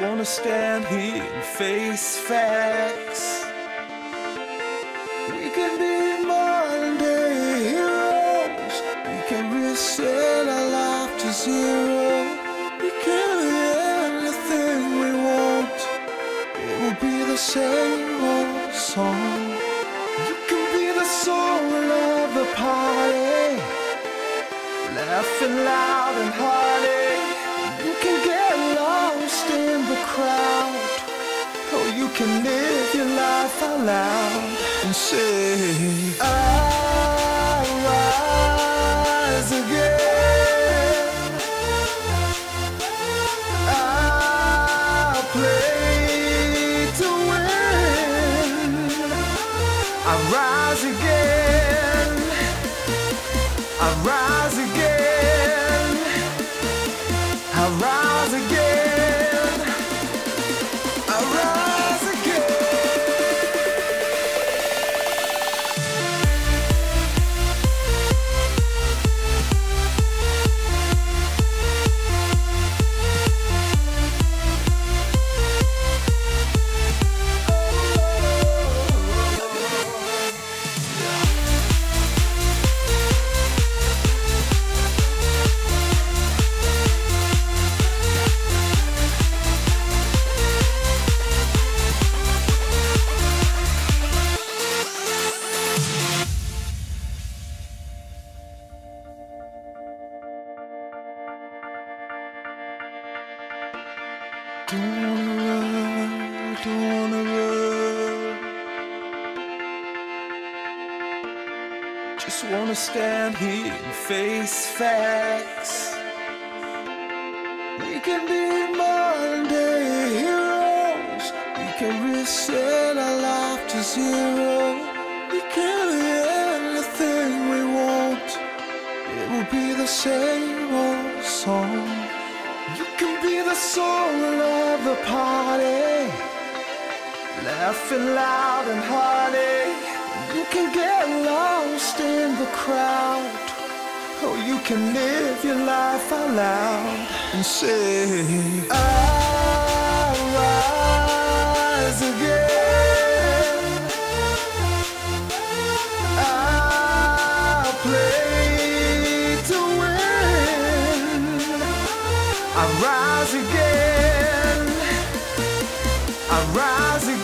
wanna stand here and face facts. We can be modern day heroes. We can reset our life to zero. We can be anything we want. It will be the same old song. You can be the soul of the party, laughing loud and hearty. You can get lost in the crowd, or you can live your life out loud and say, I'll rise again, I'll play to win, I'll rise again, I'll rise again, I'll rise again, I'll rise again. Don't wanna run, don't wanna run. Just wanna stand here and face facts. We can be modern day heroes. We can reset our life to zero. We can be anything we want. It will be the same old song. You can be the soul of the party, laughing loud and hearty. You can get lost in the crowd, or you can live your life out loud and say, I'll rise again, I'll play to win, I'll rise again, I'll rise again.